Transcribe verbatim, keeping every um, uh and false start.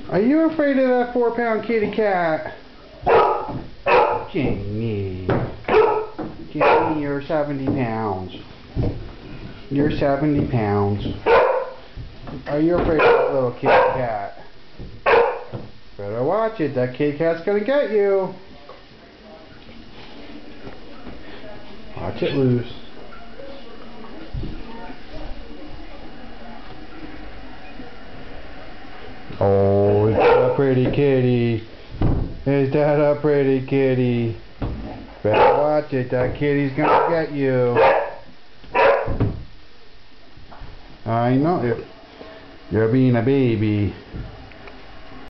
Are you afraid of that four pound kitty cat? Jamie. Jamie, you're seventy pounds. You're seventy pounds. Are you afraid of that little kitty cat? Better watch it. That kitty cat's gonna get you. Watch it loose. Oh, is that a pretty kitty? Is that a pretty kitty? Better watch it. That kitty's gonna get you. I know it. You're being a baby.